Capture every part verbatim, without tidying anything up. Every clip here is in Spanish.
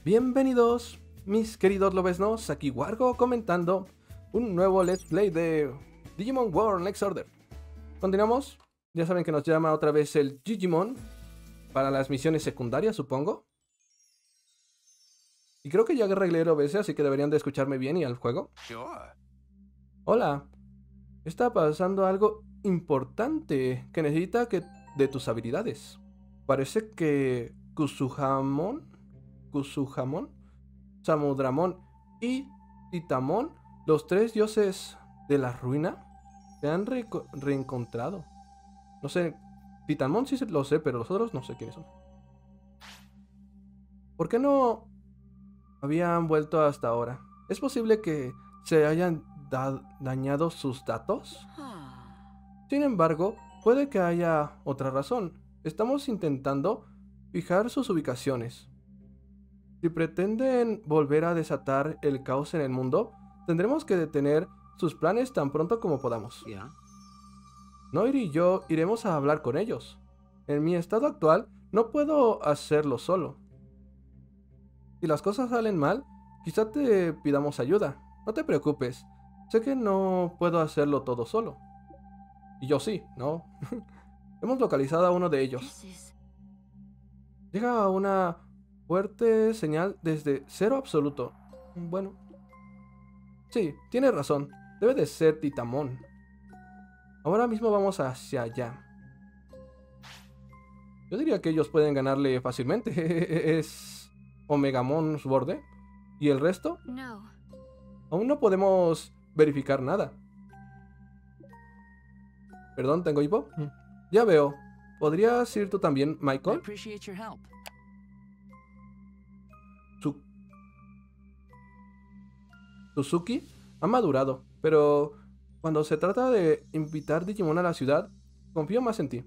Bienvenidos, mis queridos lobesnos, aquí Wargo comentando un nuevo Let's Play de Digimon World Next Order. Continuamos, ya saben que nos llama otra vez el Digimon para las misiones secundarias, supongo. Y creo que ya arreglé el O B S, así que deberían de escucharme bien y al juego. Hola, está pasando algo importante que necesita que de tus habilidades. Parece que Kusuhamon, Kusuhamon, Samudramon y Titamon, los tres dioses de la ruina, se han re reencontrado. No sé, Titamon sí lo sé, pero los otros no sé quiénes son. ¿Por qué no habían vuelto hasta ahora? ¿Es posible que se hayan da dañado sus datos? Sin embargo, puede que haya otra razón. Estamos intentando fijar sus ubicaciones. Si pretenden volver a desatar el caos en el mundo, tendremos que detener sus planes tan pronto como podamos. Yeah. Noir y yo iremos a hablar con ellos. En mi estado actual, no puedo hacerlo solo. Si las cosas salen mal, quizá te pidamos ayuda. No te preocupes, sé que no puedo hacerlo todo solo. Y yo sí, ¿no? Hemos localizado a uno de ellos. Llega a una fuerte señal desde cero absoluto. Bueno. Sí, tienes razón. Debe de ser Titamon. Ahora mismo vamos hacia allá. Yo diría que ellos pueden ganarle fácilmente. Es Omegamon su borde. ¿Y el resto? No. Aún no podemos verificar nada. Perdón, ¿tengo hipo? Mm. Ya veo. ¿Podrías ir tú también, I Michael? appreciate your help. Su Suzuki ha madurado, pero cuando se trata de invitar Digimon a la ciudad, confío más en ti.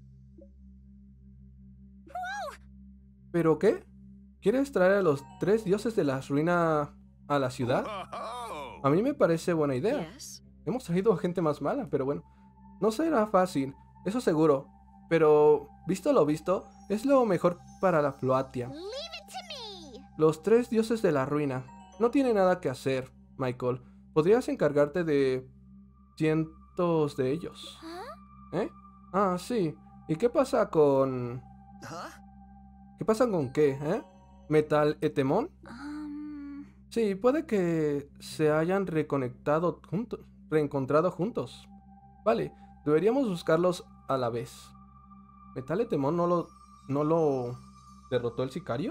¿Pero qué? ¿Quieres traer a los tres dioses de la ruina a la ciudad? A mí me parece buena idea. Yes. Hemos traído a gente más mala, pero bueno. No será fácil, eso seguro. Pero, visto lo visto, es lo mejor para la Floatia. Leave it to me. Los tres dioses de la ruina. No tiene nada que hacer, Michael. Podrías encargarte de cientos de ellos. Huh? ¿Eh? Ah, sí. ¿Y qué pasa con... ¿Qué pasa con qué, eh? ¿Metal Etemon? Um. Sí, puede que se hayan reconectado juntos, reencontrado juntos. Vale, deberíamos buscarlos a la vez. ¿Metal Etemon no lo, no lo derrotó el sicario?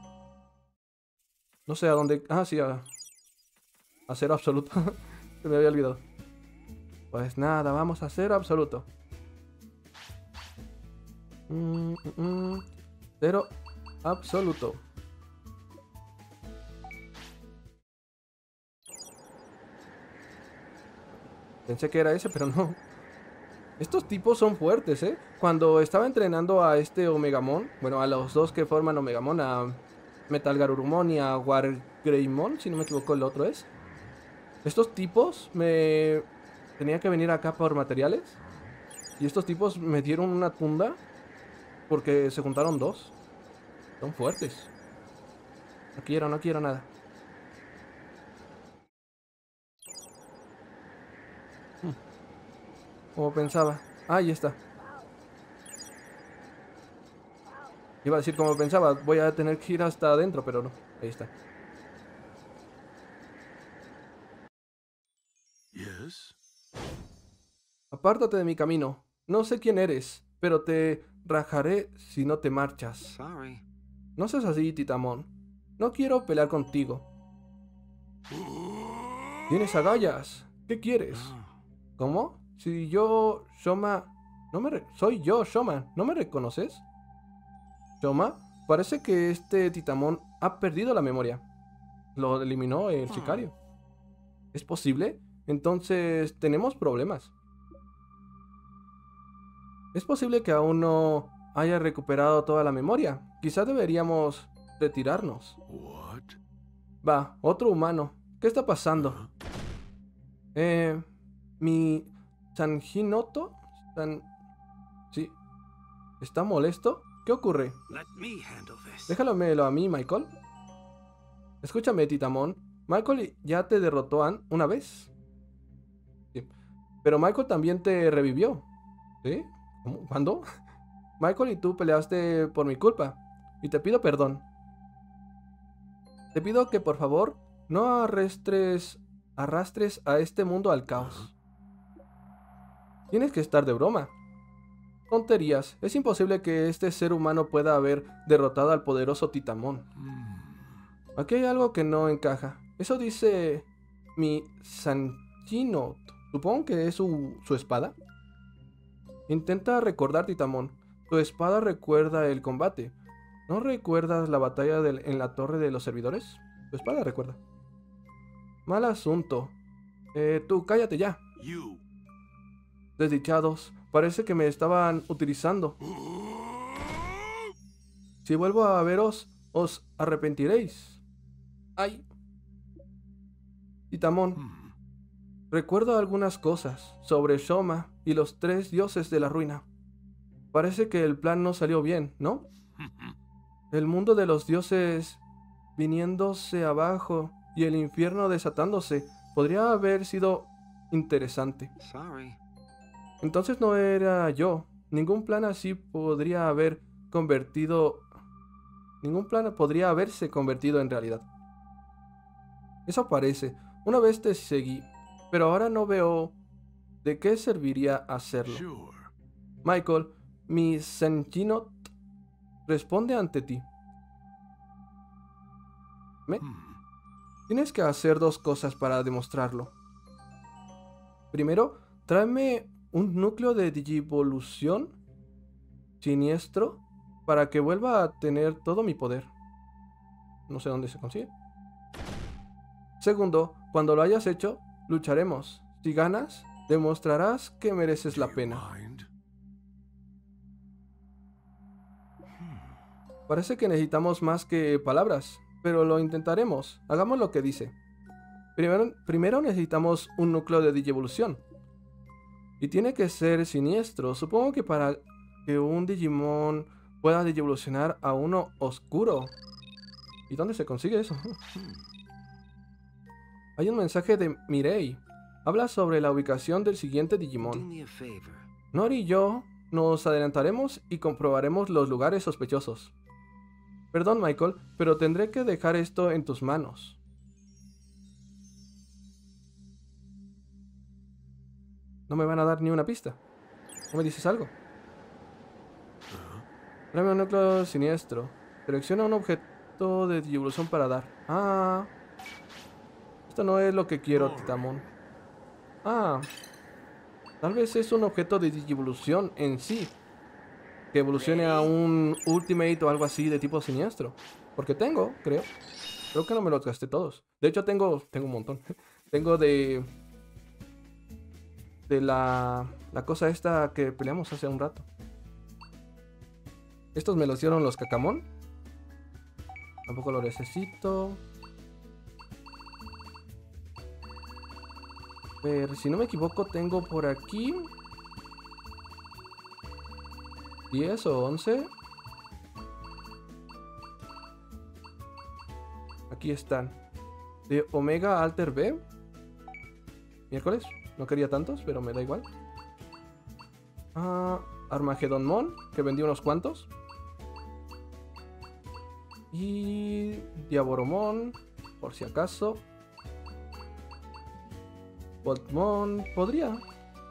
No sé a dónde... Ah, sí, a, a cero absoluto. Se me había olvidado. Pues nada, vamos a cero absoluto. Mm, mm, mm. Cero absoluto. Pensé que era ese, pero no. Estos tipos son fuertes, ¿eh? Cuando estaba entrenando a este Omegamon, bueno, a los dos que forman Omegamon, a Metal Garurumon y a Wargreymon, si no me equivoco el otro es. Estos tipos me... tenía que venir acá por materiales. Y estos tipos me dieron una tunda porque se juntaron dos. Son fuertes. No quiero, no quiero nada. Como pensaba. Ah, ahí está. Iba a decir como pensaba. Voy a tener que ir hasta adentro, pero no. Ahí está. Yes. Apártate de mi camino. No sé quién eres, pero te rajaré si no te marchas. Sorry. No seas así, Titamon. No quiero pelear contigo. Tienes agallas. ¿Qué quieres? Oh. ¿Cómo? Si yo, Shoma... No me re- soy yo, Shoma. ¿No me reconoces? Shoma, parece que este Titamon ha perdido la memoria. Lo eliminó el sicario. ¿Es posible? Entonces, tenemos problemas. Es posible que aún no haya recuperado toda la memoria. Quizá deberíamos retirarnos. What? Va, otro humano. ¿Qué está pasando? Eh... Mi... Sanjinoto... San... Sí. ¿Está molesto? ¿Qué ocurre? Let me handle this. Déjamelo a mí, Michael. Escúchame, Titamón. Michael ya te derrotó an- una vez. Sí. Pero Michael también te revivió. ¿Sí? ¿Cómo? ¿Cuándo? Michael y tú peleaste por mi culpa. Y te pido perdón. Te pido que por favor no arrastres, arrastres a este mundo al caos. Tienes que estar de broma. Tonterías. Es imposible que este ser humano pueda haber derrotado al poderoso Titamón. Aquí hay algo que no encaja. Eso dice mi Sanchino. Supongo que es su, su espada. Intenta recordar, Titamón. Tu espada recuerda el combate. ¿No recuerdas la batalla del- en la torre de los servidores? Tu espada recuerda. Mal asunto. Eh, tú, cállate ya. You. Desdichados. Parece que me estaban utilizando. Si vuelvo a veros, os arrepentiréis. ¡Ay! Titamón, Hmm. recuerdo algunas cosas sobre Shoma y los tres dioses de la ruina. Parece que el plan no salió bien, ¿no? El mundo de los dioses viniéndose abajo y el infierno desatándose podría haber sido interesante. Sorry. Entonces no era yo. Ningún plan así podría haber convertido... Ningún plan podría haberse convertido en realidad. Eso parece. Una vez te seguí, pero ahora no veo de qué serviría hacerlo. Sure. Michael, mi Sentinot responde ante ti. ¿Me? Hmm. Tienes que hacer dos cosas para demostrarlo. Primero, tráeme un núcleo de digivolución siniestro para que vuelva a tener todo mi poder. No sé dónde se consigue. Segundo, cuando lo hayas hecho, lucharemos. Si ganas, demostrarás que mereces la pena. Mind? Parece que necesitamos más que palabras, pero lo intentaremos. Hagamos lo que dice. Primero, primero necesitamos un núcleo de digievolución. Y tiene que ser siniestro. Supongo que para que un Digimon pueda digievolucionar a uno oscuro. ¿Y dónde se consigue eso? Hay un mensaje de Mirei. Habla sobre la ubicación del siguiente Do Digimon. me a favor. Nori y yo nos adelantaremos y comprobaremos los lugares sospechosos. Perdón, Michael, pero tendré que dejar esto en tus manos. No me van a dar ni una pista. ¿No me dices algo? Tráeme un núcleo siniestro. Selecciona un objeto de digievolución para dar. Ah. Esto no es lo que quiero, Titamón. Ah. Tal vez es un objeto de digievolución en sí. Que evolucione a un Ultimate o algo así de tipo siniestro. Porque tengo, creo. Creo que no me los gasté todos. De hecho, tengo, tengo un montón. Tengo de... De la... La cosa esta que peleamos hace un rato. Estos me los dieron los Cacamón. Tampoco lo necesito. Pero si no me equivoco, tengo por aquí diez o once. Aquí están. De Omega Alter B. Miércoles. No quería tantos, pero me da igual. Ah, Armageddon Mon, que vendí unos cuantos. Y Diaboromon, por si acaso. Voltmon, podría.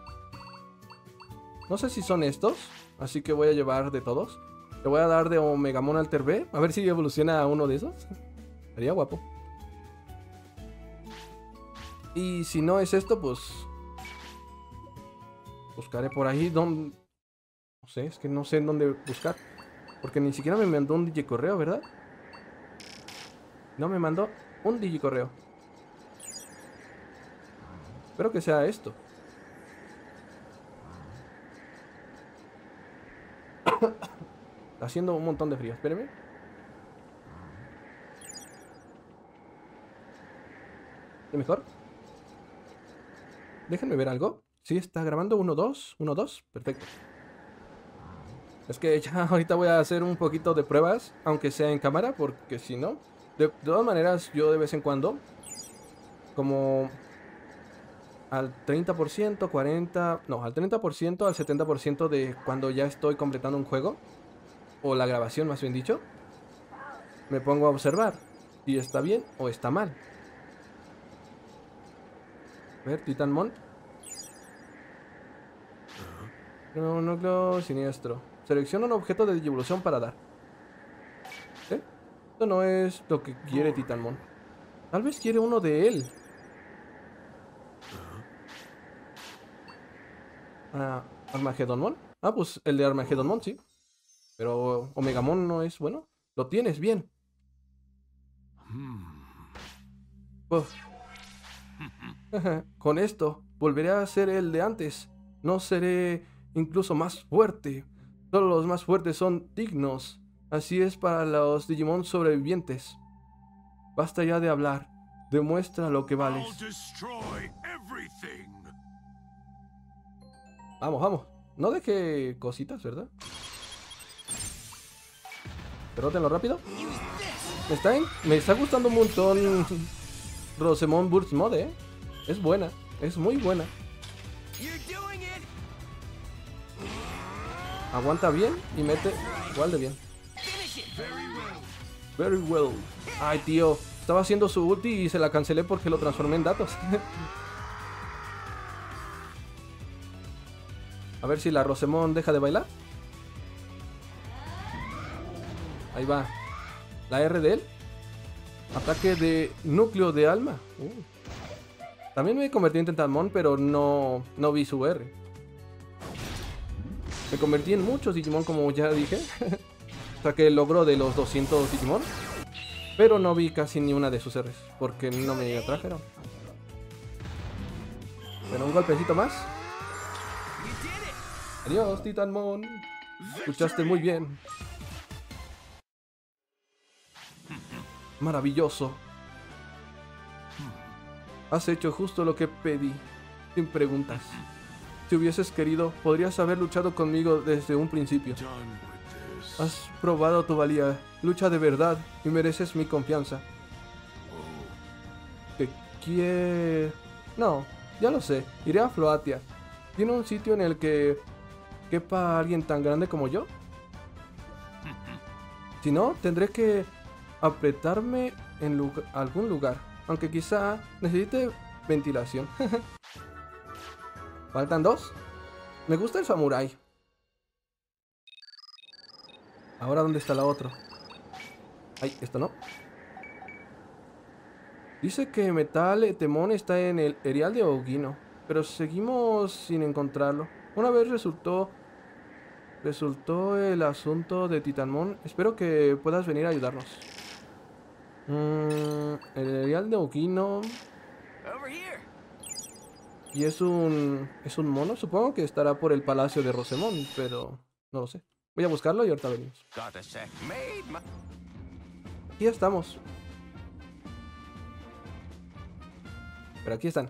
No sé si son estos, así que voy a llevar de todos. Le voy a dar de Omegamon Alter B, a ver si evoluciona a uno de esos. Sería guapo. Y si no es esto, pues... Buscaré por ahí donde... No sé, es que no sé en dónde buscar. Porque ni siquiera me mandó un digicorreo, ¿verdad? No me mandó un digicorreo. Espero que sea esto. Está haciendo un montón de frío, espérenme. ¿Es mejor? Déjenme ver algo. Sí, está grabando uno dos, uno dos, perfecto. Es que ya ahorita voy a hacer un poquito de pruebas, aunque sea en cámara, porque si no, De, de todas maneras, yo de vez en cuando, como al treinta por ciento, cuarenta, no, al treinta por ciento, al setenta por ciento de cuando ya estoy completando un juego, o la grabación más bien dicho, me pongo a observar si está bien o está mal. A ver, Titanmon. No, núcleo siniestro. Selecciona un objeto de Digivolución para dar. ¿Eh? Esto no es lo que quiere Titanmon. Tal vez quiere uno de él. Ah, ¿Armagedonmon? Ah, pues el de Armagedonmon, sí. Pero Omegamon no es bueno. Lo tienes bien. Uf. Con esto, volveré a ser el de antes. No seré incluso más fuerte. Solo los más fuertes son dignos. Así es para los Digimon sobrevivientes. Basta ya de hablar. Demuestra lo que vales. Vamos, vamos. No deje cositas, ¿verdad? Derrótenlo rápido. Me está, en- me está gustando un montón Rosemon Burst Mode, ¿eh? Es buena. Es muy buena. Aguanta bien y mete igual de bien. Very well. Ay, tío. Estaba haciendo su ulti y se la cancelé porque lo transformé en datos. A ver si la Rosemon deja de bailar. Ahí va. La R de él. Ataque de núcleo de alma. Uh. También me convertí en Titanmon, pero no, no vi su R. Me convertí en muchos Digimon, como ya dije. Saqué el logro de los doscientos Digimon. Pero no vi casi ni una de sus R's, porque no me atrajeron. Bueno, un golpecito más. Adiós, Titanmon. Escuchaste muy bien. Maravilloso. Has hecho justo lo que pedí, sin preguntas. Si hubieses querido, podrías haber luchado conmigo desde un principio. Has probado tu valía, lucha de verdad y mereces mi confianza. ¿Qué quiere? No, ya lo sé, iré a Floatia. ¿Tiene un sitio en el que quepa alguien tan grande como yo? Si no, tendré que apretarme en lu- algún lugar, aunque quizá necesite ventilación. ¿Faltan dos? Me gusta el samurái. Ahora, ¿dónde está la otra? Ay, esto no. Dice que Metal Etemon está en el Erial de Ogino, pero seguimos sin encontrarlo. Una vez resultó resultó el asunto de Titanmon. Espero que puedas venir a ayudarnos. Mm, el Erial de Ogino. Y es un es un mono. Supongo que estará por el palacio de Rosemon, pero no lo sé. Voy a buscarlo y ahorita venimos. Aquí ya estamos. Pero aquí están.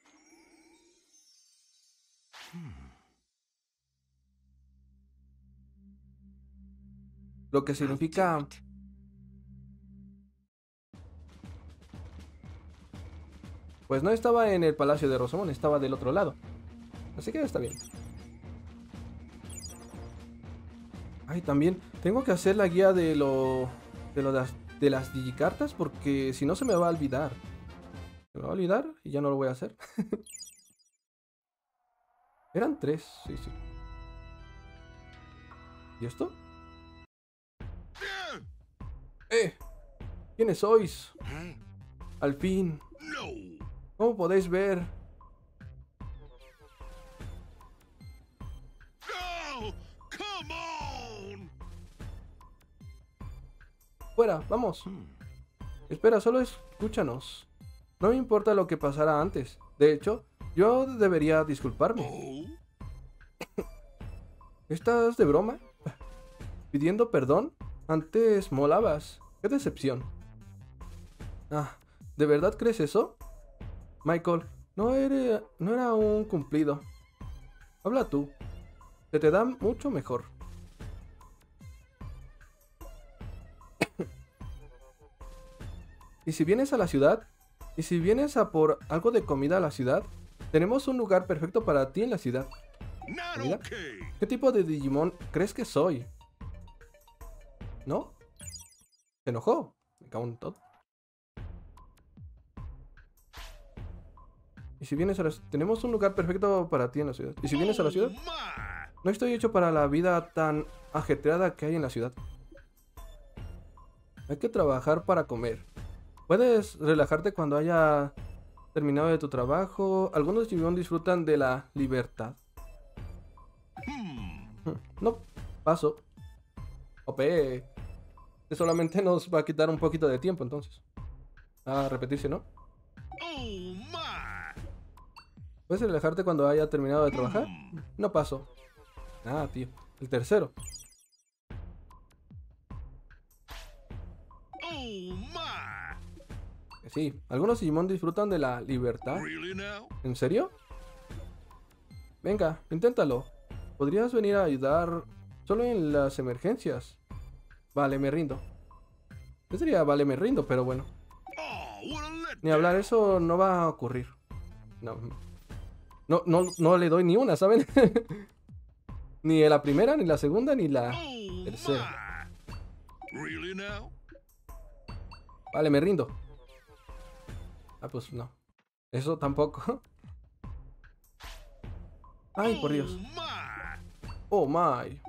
Lo que significa... Pues no estaba en el palacio de Rosemon, estaba del otro lado. Así que está bien. Ay, también tengo que hacer la guía de lo... De lo de las, de las digicartas, porque si no se me va a olvidar. Se me va a olvidar y ya no lo voy a hacer. Eran tres, sí, sí. ¿Y esto? ¡Eh! ¿Quiénes sois? Al fin. ¿Cómo podéis ver? Fuera, vamos. Espera, solo escúchanos. No me importa lo que pasara antes. De hecho, yo debería disculparme. ¿Estás de broma? ¿Pidiendo perdón? Antes molabas. ¡Qué decepción! Ah, ¿de verdad crees eso? Michael, no era, no era un cumplido. Habla tú. Se te da mucho mejor. Y si vienes a la ciudad, y si vienes a por algo de comida a la ciudad, tenemos un lugar perfecto para ti en la ciudad. ¿Comida? ¿Qué tipo de Digimon crees que soy? ¿No? Se enojó. Me cago en todo. Y si vienes a la... Tenemos un lugar perfecto para ti en la ciudad. Y si vienes a la ciudad, no estoy hecho para la vida tan ajetreada que hay en la ciudad. Hay que trabajar para comer. Puedes relajarte cuando haya terminado de tu trabajo. Algunos Digimon disfrutan de la libertad. No, paso. Ope. Que solamente nos va a quitar un poquito de tiempo entonces. A repetirse, ¿no? ¿Puedes relajarte cuando haya terminado de trabajar? No paso. Ah, tío. El tercero. Sí, algunos Digimon disfrutan de la libertad. ¿En serio? Venga, inténtalo. Podrías venir a ayudar solo en las emergencias. Vale, me rindo. Yo diría, vale, me rindo, pero bueno. Ni hablar, eso no va a ocurrir. No. No, no, no le doy ni una, ¿saben? Ni la primera, ni la segunda, ni la tercera. Vale, me rindo. Ah, pues no. Eso tampoco. Ay, por Dios. Oh, my.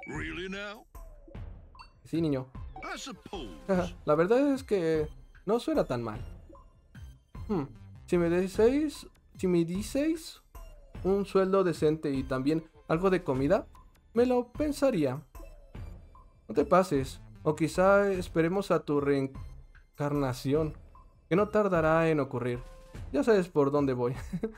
Sí, niño. La verdad es que no suena tan mal. Hmm. Si me dices, si me dices un sueldo decente y también algo de comida, me lo pensaría. No te pases, o quizá esperemos a tu reencarnación, que no tardará en ocurrir. Ya sabes por dónde voy.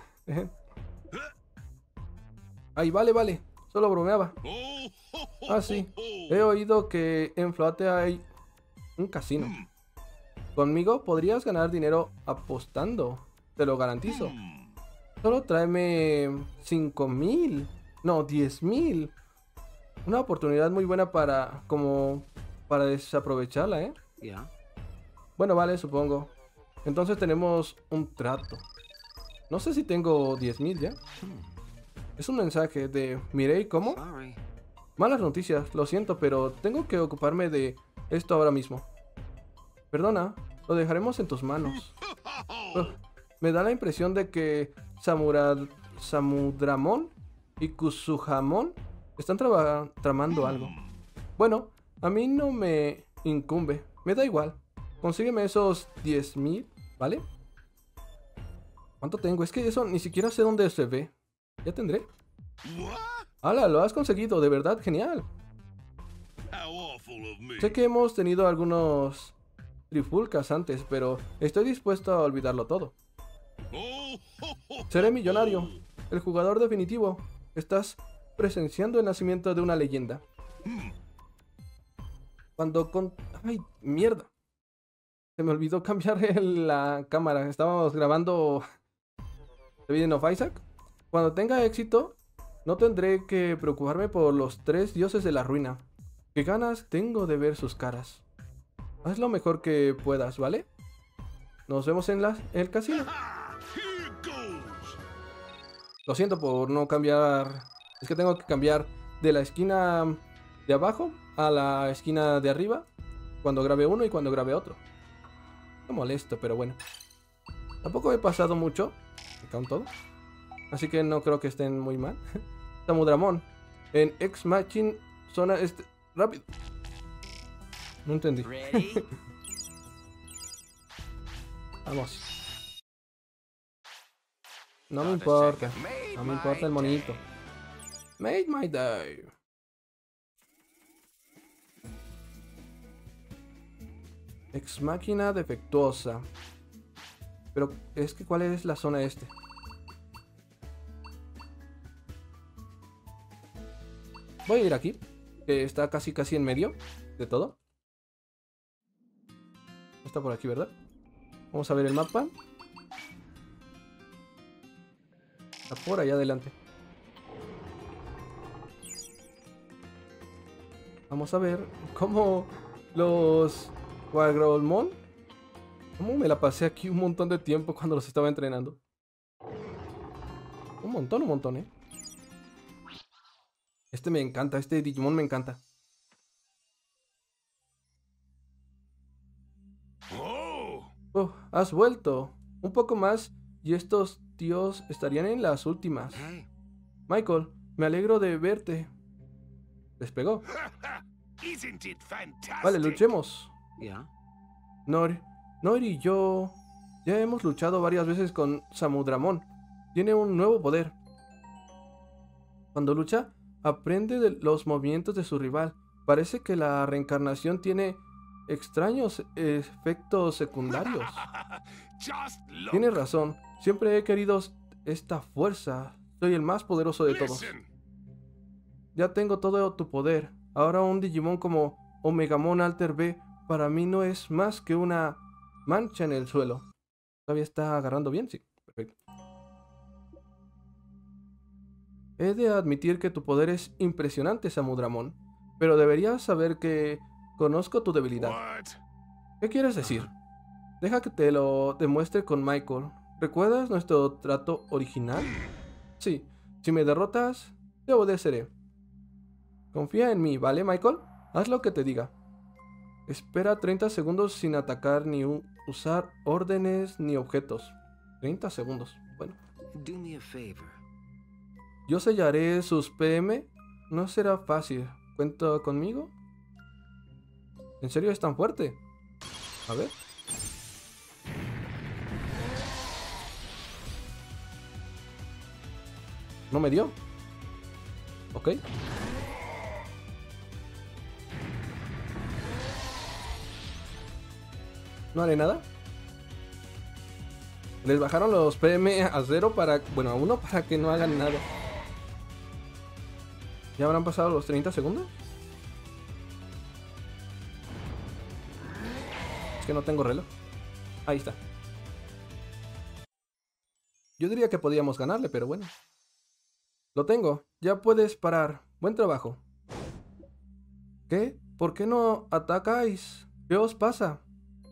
Ay, vale, vale, solo bromeaba. Ah, sí, he oído que en Floate hay un casino. Conmigo podrías ganar dinero apostando, te lo garantizo. Solo tráeme cinco mil, no, diez mil. Una oportunidad muy buena para, como, para desaprovecharla, ¿eh? Yeah. Bueno, vale, supongo. Entonces tenemos un trato. No sé si tengo diez mil ya. Es un mensaje de Mirei, ¿cómo? Sorry. Malas noticias, lo siento, pero tengo que ocuparme de esto ahora mismo. Perdona, lo dejaremos en tus manos. Ugh, me da la impresión de que Samura... Samudramon y Kusuhamon están traba- tramando algo. Bueno, a mí no me incumbe, me da igual. Consígueme esos diez mil, ¿vale? ¿Cuánto tengo? Es que eso ni siquiera sé dónde se ve. ¿Ya tendré? ¡Hala! Lo has conseguido, de verdad, genial. Sé que hemos tenido algunos trifulcas antes, pero estoy dispuesto a olvidarlo todo. Seré millonario, el jugador definitivo. Estás presenciando el nacimiento de una leyenda. Cuando con... ¡Ay, mierda! Se me olvidó cambiar el- la cámara. Estábamos grabando The Binding of Isaac. Cuando tenga éxito, no tendré que preocuparme por los tres dioses de la ruina. Qué ganas tengo de ver sus caras. Haz lo mejor que puedas, ¿vale? Nos vemos en la, el casino. Lo siento por no cambiar. Es que tengo que cambiar de la esquina de abajo a la esquina de arriba cuando grabe uno y cuando grabe otro. No molesto, pero bueno. Tampoco he pasado mucho. Me cago en todo. Así que no creo que estén muy mal. Samudramon. En Ex Machina zona este. Rápido. No entendí. Ready? Vamos. No me importa. No me importa el monito. Made my day. Ex máquina defectuosa. Pero es que ¿cuál es la zona este? Voy a ir aquí, que está casi casi en medio de todo. Está por aquí, ¿verdad? Vamos a ver el mapa. Está por allá adelante. Vamos a ver cómo los Quagrolmon ¿Cómo me la pasé aquí un montón de tiempo cuando los estaba entrenando? Un montón, un montón, ¿eh? Este me encanta, este Digimon me encanta. Oh, has vuelto. Un poco más y estos tíos estarían en las últimas. Michael, me alegro de verte. Despegó. Vale, luchemos. Nori, Nori y yo ya hemos luchado varias veces con Samudramon. Tiene un nuevo poder. Cuando lucha, aprende de los movimientos de su rival. Parece que la reencarnación tiene extraños efectos secundarios. Tienes razón. Siempre he querido esta fuerza. Soy el más poderoso de todos. Ya tengo todo tu poder. Ahora un Digimon como Omegamon Alter B para mí no es más que una mancha en el suelo. ¿Todavía está agarrando bien? Sí, perfecto. He de admitir que tu poder es impresionante, Samudramon, pero deberías saber que conozco tu debilidad. ¿Qué quieres decir? Deja que te lo demuestre con Michael. ¿Recuerdas nuestro trato original? Sí, si me derrotas, te obedeceré. Confía en mí, ¿vale, Michael? Haz lo que te diga. Espera treinta segundos sin atacar ni usar órdenes ni objetos. treinta segundos, bueno. Yo sellaré sus P M. No será fácil. ¿Cuenta conmigo? ¿En serio es tan fuerte? A ver. No me dio. Ok. No haré nada. Les bajaron los P M a cero para... Bueno, a uno para que no hagan nada. ¿Ya habrán pasado los treinta segundos? Es que no tengo reloj. Ahí está. Yo diría que podíamos ganarle, pero bueno. Lo tengo. Ya puedes parar. Buen trabajo. ¿Qué? ¿Por qué no atacáis? ¿Qué os pasa?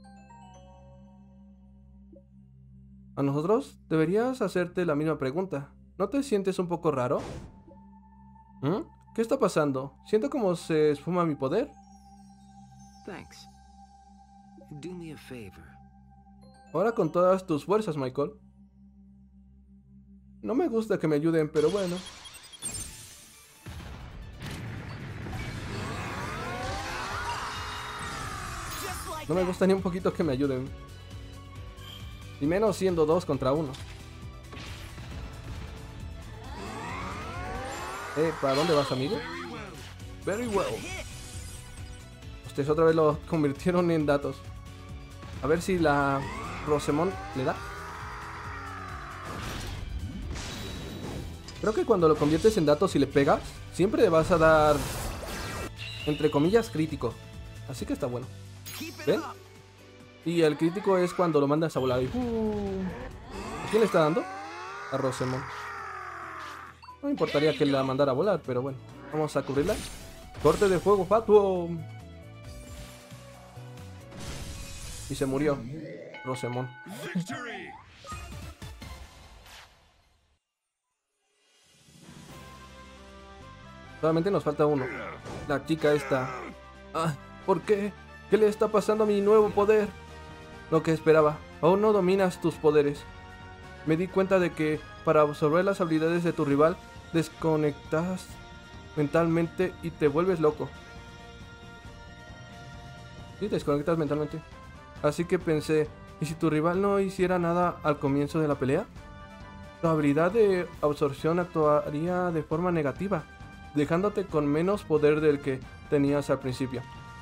¿A nosotros? Deberías hacerte la misma pregunta. ¿No te sientes un poco raro? ¿Mm? ¿Qué está pasando? Siento como se esfuma mi poder. Thanks. Do me a favor. Ahora con todas tus fuerzas, Michael. No me gusta que me ayuden, pero bueno. No me gusta ni un poquito que me ayuden. Y menos siendo dos contra uno. Eh, ¿para dónde vas, amigo? Very well. Ustedes otra vez lo convirtieron en datos. A ver si la Rosemon le da. Creo que cuando lo conviertes en datos y le pegas, siempre le vas a dar, entre comillas, crítico. Así que está bueno. ¿Ven? Y el crítico es cuando lo mandas a volar. Y, uh, ¿a quién le está dando? A Rosemon. No me importaría que la mandara a volar, pero bueno. Vamos a cubrirla. Corte de fuego fatuo. Y se murió Rosemon. Solamente nos falta uno. La chica esta. Ah, ¿por qué? ¿Qué le está pasando a mi nuevo poder? Lo que esperaba. Aún no dominas tus poderes. Me di cuenta de que para absorber las habilidades de tu rival, desconectas mentalmente y te vuelves loco. Sí, desconectas mentalmente. Así que pensé, ¿y si tu rival no hiciera nada al comienzo de la pelea? Tu habilidad de absorción actuaría de forma negativa, dejándote con menos poder del que tenías al principio.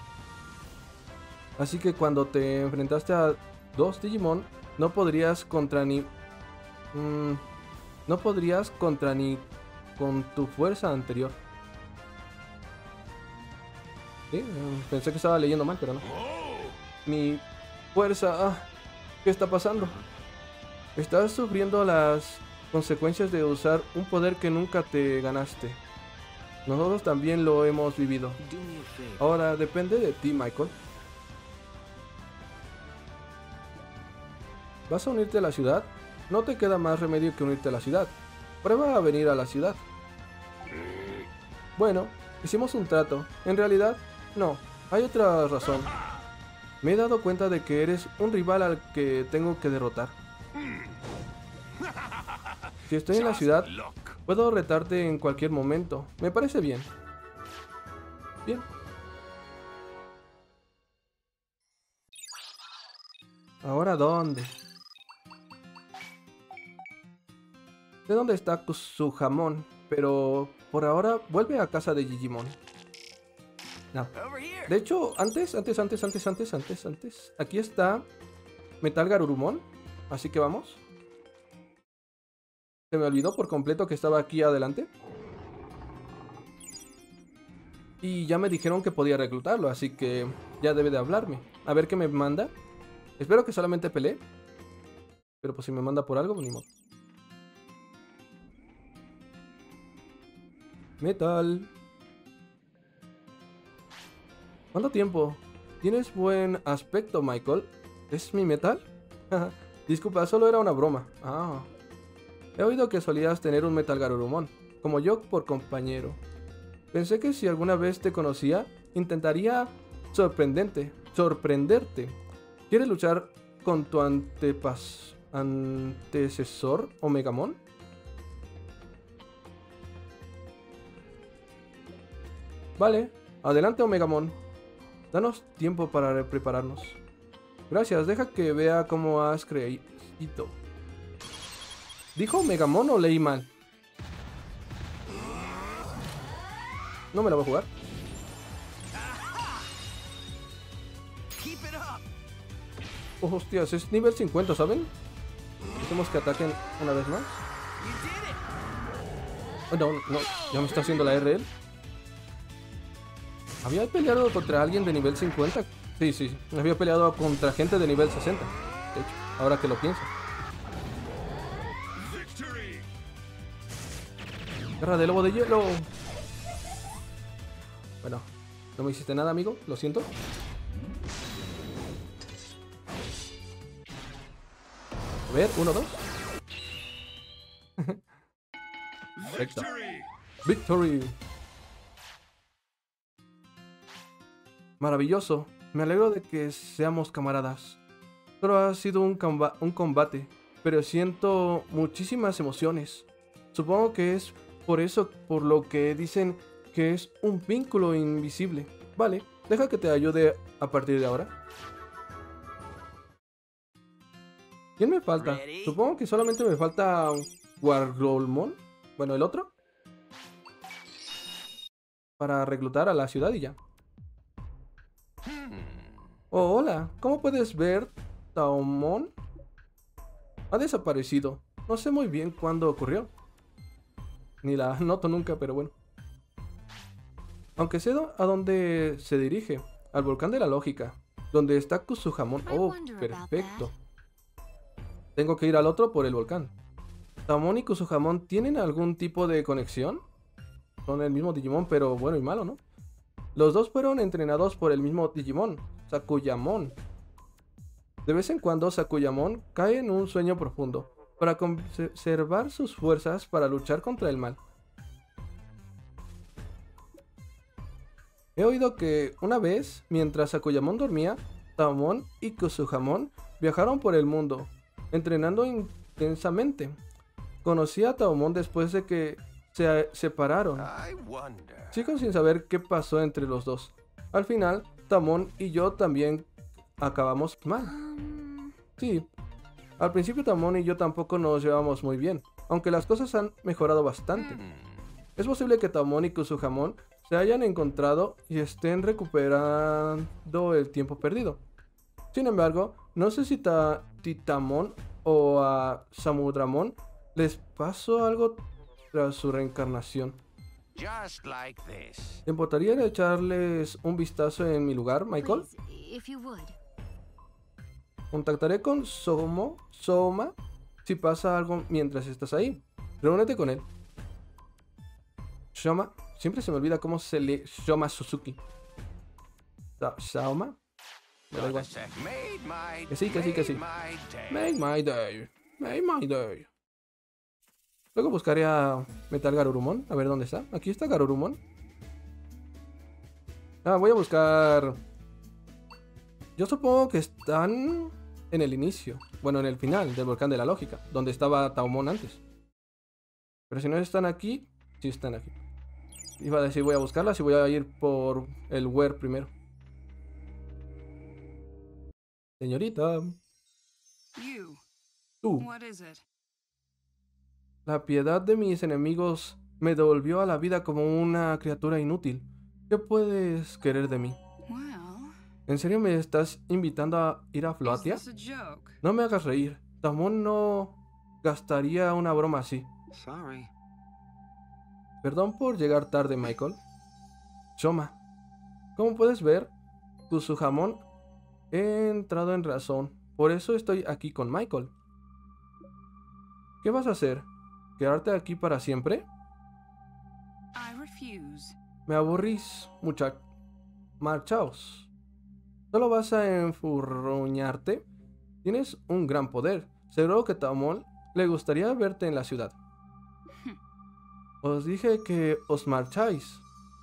Así que cuando te enfrentaste a dos Digimon, no podrías contra ni... Mmm, no podrías contra ni con tu fuerza anterior. Sí, pensé que estaba leyendo mal, pero no. Mi fuerza... Ah, ¿qué está pasando? Estás sufriendo las consecuencias de usar un poder que nunca te ganaste. Nosotros también lo hemos vivido. Ahora depende de ti, Michael. ¿Vas a unirte a la ciudad? No te queda más remedio que unirte a la ciudad. Prueba a venir a la ciudad. Bueno, hicimos un trato. En realidad, no. Hay otra razón. Me he dado cuenta de que eres un rival al que tengo que derrotar. Si estoy en la ciudad, puedo retarte en cualquier momento. Me parece bien. Bien. ¿Ahora dónde? Sé dónde está su jamón, pero por ahora vuelve a casa de Digimon. No. De hecho, antes, antes, antes, antes, antes, antes, antes. Aquí está Metal Garurumon. Así que vamos. Se me olvidó por completo que estaba aquí adelante. Y ya me dijeron que podía reclutarlo, así que ya debe de hablarme. A ver qué me manda. Espero que solamente pelee. Pero pues si me manda por algo, pues ni modo. Metal. ¿Cuánto tiempo? Tienes buen aspecto, Michael. ¿Es mi Metal? Disculpa, solo era una broma. Ah. He oído que solías tener un Metal Garurumon, como yo por compañero. Pensé que si alguna vez te conocía, intentaría sorprendente, sorprenderte. ¿Quieres luchar con tu antepas, antecesor, Omegamon? Vale, adelante, Omegamon. Danos tiempo para prepararnos. Gracias, deja que vea cómo has creído. ¿Dijo Omegamon o leí mal? No me la voy a jugar. Oh, hostias, es nivel cincuenta, ¿saben? Dejemos que ataquen una vez más. Oh, no, no, ya me está haciendo la R él. ¿Había peleado contra alguien de nivel cincuenta? Sí, sí, había peleado contra gente de nivel sesenta. De hecho, ahora que lo pienso. Guerra de lobo de hielo. Bueno, no me hiciste nada, amigo, lo siento. A ver, uno, dos. Perfecto. Victory. Maravilloso. Me alegro de que seamos camaradas. Pero ha sido un, un combate, pero siento muchísimas emociones. Supongo que es por eso por lo que dicen que es un vínculo invisible. Vale, deja que te ayude a partir de ahora. ¿Quién me falta? Supongo que solamente me falta Wargolmon. Bueno, el otro. Para reclutar a la ciudad y ya. Oh, hola. ¿Cómo puedes ver, Taomon ha desaparecido? No sé muy bien cuándo ocurrió. Ni la noto nunca, pero bueno. Aunque sé a dónde se dirige. Al volcán de la lógica. Donde está Kusuhamon. Oh, perfecto. Tengo que ir al otro por el volcán. ¿Taomon y Kusuhamon tienen algún tipo de conexión? Son el mismo Digimon, pero bueno y malo, ¿no? Los dos fueron entrenados por el mismo Digimon, Sakuyamon. De vez en cuando Sakuyamon cae en un sueño profundo para conservar sus fuerzas para luchar contra el mal. He oído que una vez, mientras Sakuyamon dormía, Taomon y Kusuhamon viajaron por el mundo, entrenando intensamente. Conocí a Taomon después de que se separaron. Sigo sin saber qué pasó entre los dos. Al final, Taomon y yo también acabamos mal. Sí, al principio Taomon y yo tampoco nos llevamos muy bien, aunque las cosas han mejorado bastante. Es posible que Taomon y Kusuhamon se hayan encontrado y estén recuperando el tiempo perdido. Sin embargo, no sé si a Titamon o a Samudramon les pasó algo tras su reencarnación. ¿Te importaría echarles un vistazo en mi lugar, Michael? Contactaré con Somo, Soma si pasa algo mientras estás ahí. Reúnete con él. Shoma, siempre se me olvida cómo se lee Shoma Suzuki. Shaoma. Me da igual. Que sí, que sí, que sí. Make my day. Make my day. Luego buscaré a Metal Garurumon. A ver dónde está. Aquí está Garurumon. Ah, voy a buscar... Yo supongo que están en el inicio. Bueno, en el final del volcán de la lógica. Donde estaba Taumon antes. Pero si no están aquí... Sí están aquí. Iba a decir voy a buscarlas y voy a ir por el Where primero. Señorita. You. Tú. What is it? La piedad de mis enemigos me devolvió a la vida como una criatura inútil. ¿Qué puedes querer de mí? Well, ¿En serio me estás invitando a ir a is Floatia? this a joke? No me hagas reír. Taumon no gastaría una broma así. Sorry. Perdón por llegar tarde, Michael. Shoma, como puedes ver, Kusuhamon, he entrado en razón. Por eso estoy aquí con Michael. ¿Qué vas a hacer? ¿Quedarte aquí para siempre? I refuse. Me aburrís, muchacho. Marchaos. ¿Solo vas a enfurruñarte? Tienes un gran poder. Seguro que Taumon le gustaría verte en la ciudad. Os dije que os marcháis.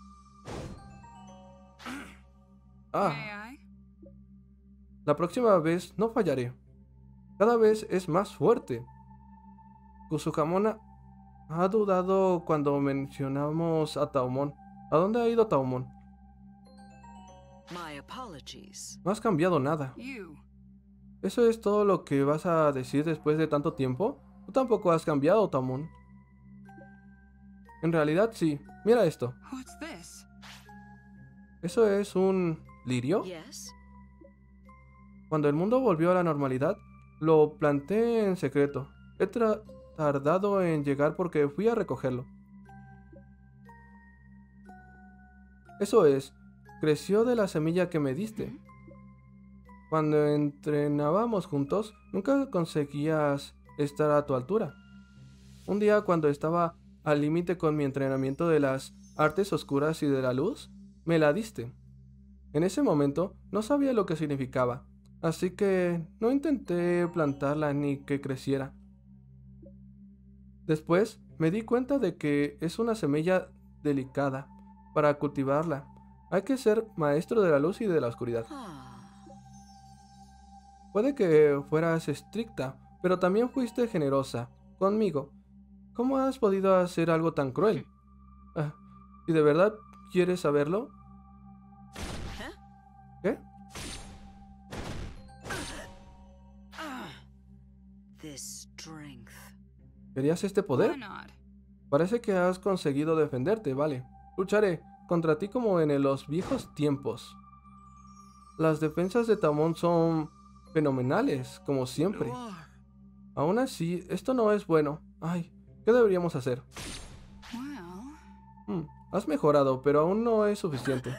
Ah, May I? la próxima vez no fallaré. Cada vez es más fuerte. Kusuhamon ha dudado cuando mencionamos a Taumon. ¿A dónde ha ido Taumon? My apologies. No has cambiado nada. You. ¿Eso es todo lo que vas a decir después de tanto tiempo? Tú tampoco has cambiado, Taumon. En realidad sí. Mira esto. What's this? ¿Eso es un lirio? Yes? Cuando el mundo volvió a la normalidad, lo planté en secreto. He tra- tardado en llegar porque fui a recogerlo. Eso es, creció de la semilla que me diste. Cuando entrenábamos juntos, nunca conseguías estar a tu altura. Un día, cuando estaba al límite con mi entrenamiento de las artes oscuras y de la luz, me la diste. En ese momento no sabía lo que significaba, así que no intenté plantarla ni que creciera. Después me di cuenta de que es una semilla delicada. Para cultivarla, hay que ser maestro de la luz y de la oscuridad. Ah. Puede que fueras estricta, pero también fuiste generosa conmigo. ¿Cómo has podido hacer algo tan cruel? Ah, ¿y de verdad quieres saberlo? ¿Qué? This strength. ¿Querías este Why poder? not? Parece que has conseguido defenderte, vale. Lucharé contra ti como en los viejos tiempos. Las defensas de Taumon son fenomenales, como siempre. Aún así, esto no es bueno. Ay, ¿qué deberíamos hacer? Well, Hmm, has mejorado, pero aún no es suficiente.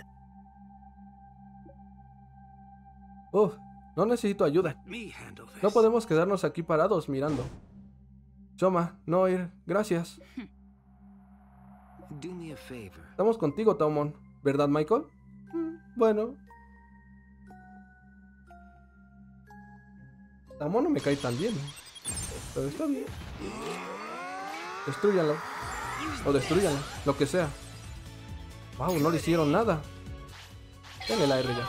Uf, no necesito ayuda. Me handle this. No podemos quedarnos aquí parados mirando. Shoma, no ir, gracias. Do me a favor. Estamos contigo, Taumon. ¿Verdad, Michael? Hmm, bueno. Taumon no me cae tan bien. Pero está bien. Destrúyanlo. O destruyanlo, lo que sea. Wow, no le hicieron nada. Denle la R ya.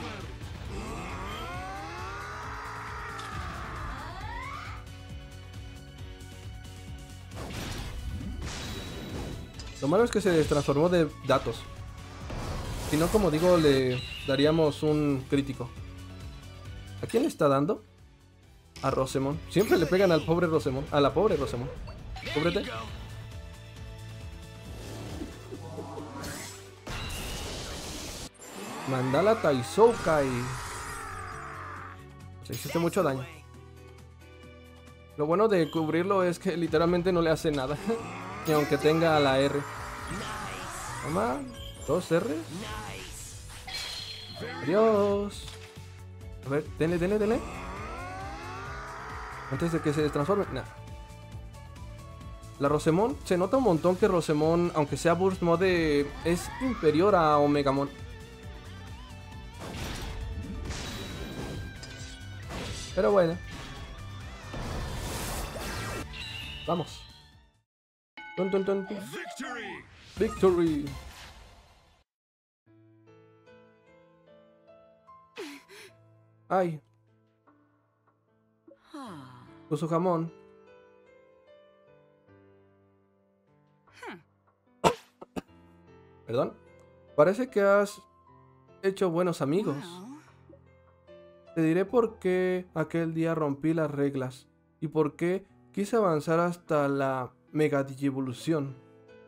Lo malo es que se transformó de datos. Si no, como digo, le daríamos un crítico. ¿A quién le está dando? A Rosemon. Siempre le pegan al pobre Rosemon. A la pobre Rosemon. Cúbrete. Mandala Taisoukai. Se hiciste mucho daño. Lo bueno de cubrirlo es que literalmente no le hace nada. Ni aunque tenga la R. Toma. Dos R. Adiós. A ver, denle, denle, denle. Antes de que se transforme. Nah. La Rosemon, se nota un montón que Rosemon, aunque sea Burst Mode, es inferior a Omegamon. Pero bueno. Vamos. Tun, tun, tun, tun. Victory. Ay, Ah. puso jamón. Perdón. Parece que has hecho buenos amigos. Well, Te diré por qué aquel día rompí las reglas y por qué quise avanzar hasta la Mega Digievolución.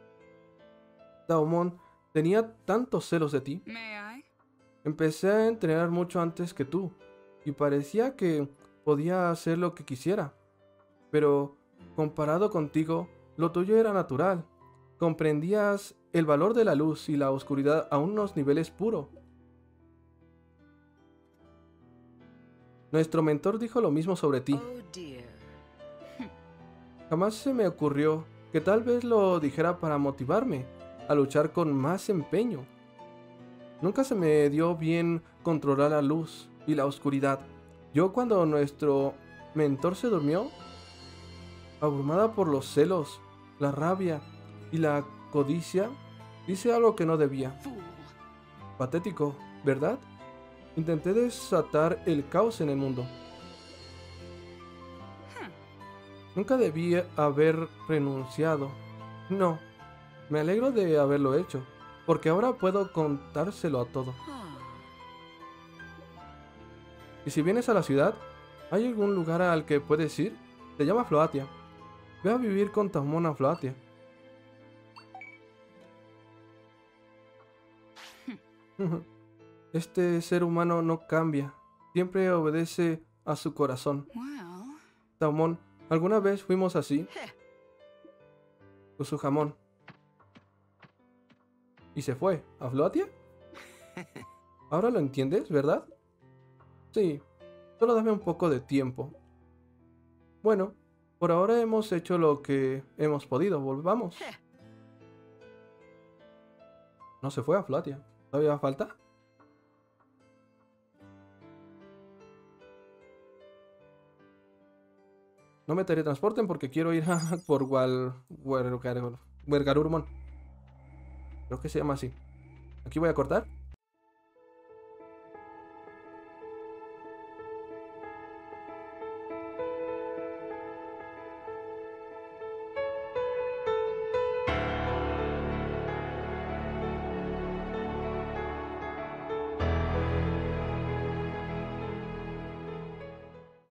Daomon tenía tantos celos de ti. may I? Empecé a entrenar mucho antes que tú y parecía que podía hacer lo que quisiera. Pero comparado contigo, lo tuyo era natural. Comprendías el valor de la luz y la oscuridad a unos niveles puros. Nuestro mentor dijo lo mismo sobre ti. Oh dear. Jamás se me ocurrió que tal vez lo dijera para motivarme a luchar con más empeño. Nunca se me dio bien controlar la luz y la oscuridad. Yo, cuando nuestro mentor se durmió, abrumada por los celos, la rabia y la codicia, hice algo que no debía. Fool. Patético, ¿verdad? Intenté desatar el caos en el mundo. Nunca debí haber renunciado. No, me alegro de haberlo hecho, porque ahora puedo contárselo a todo. Ah. Y si vienes a la ciudad, ¿hay algún lugar al que puedes ir? Se llama Floatia. Ve a vivir con Daomon a Floatia. Este ser humano no cambia, siempre obedece a su corazón. Well, Daomon, ¿alguna vez fuimos así? Con su jamón. Y se fue. ¿A Floatia? Ahora lo entiendes, ¿verdad? Sí, solo dame un poco de tiempo. Bueno, por ahora hemos hecho lo que hemos podido. Volvamos. No se fue a Floatia. ¿Todavía falta? No me teletransporten porque quiero ir a por Wal... Wergarurumon. Creo que se llama así. Aquí voy a cortar.